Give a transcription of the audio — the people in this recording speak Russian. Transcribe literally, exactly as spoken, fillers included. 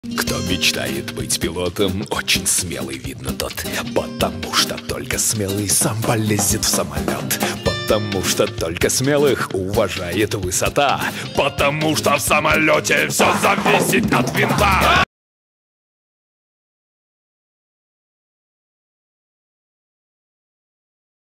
Кто мечтает быть пилотом, очень смелый видно тот. Потому что только смелый сам полезет в самолет. Потому что только смелых уважает высота. Потому что в самолете все зависит от винта.